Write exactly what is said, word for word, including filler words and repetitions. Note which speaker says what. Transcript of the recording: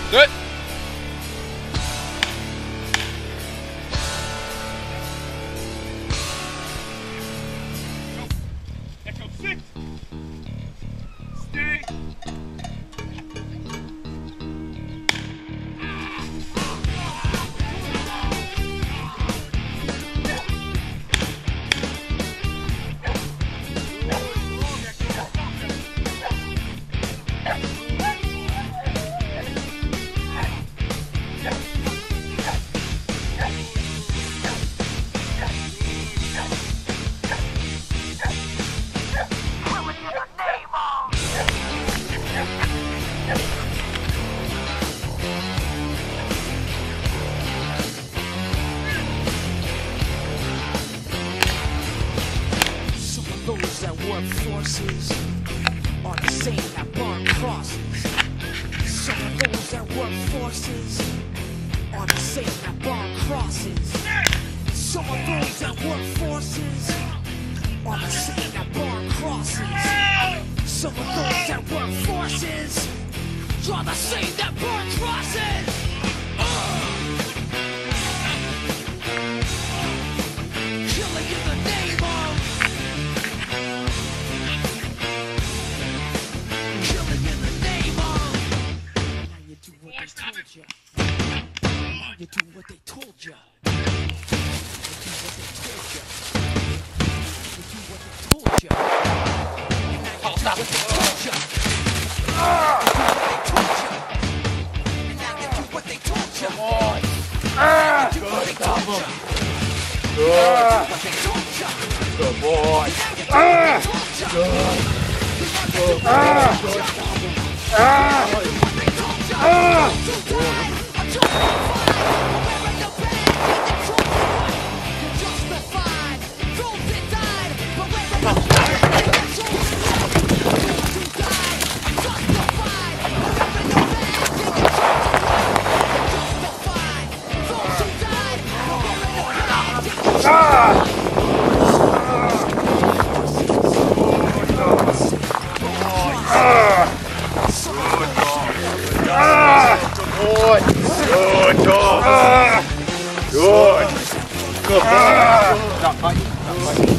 Speaker 1: Good.
Speaker 2: Echo six. Stay.
Speaker 3: Those that work forces are the same that burn crosses. Some of those that work forces are the same that burn crosses. Some of those that work forces are the same that burn crosses. Some of those that work forces are the same that burn crosses. Killing in the name of you do what they told you. You do what they told you.
Speaker 1: Oh, stop.
Speaker 3: You do what they told you. And now you do what they told you.
Speaker 1: Come on.
Speaker 3: Ah, good, stop him.
Speaker 1: Good. Good boy. Ah, good. Ah, good. Ah, ah. Good. Good dog. Good. Good. Good.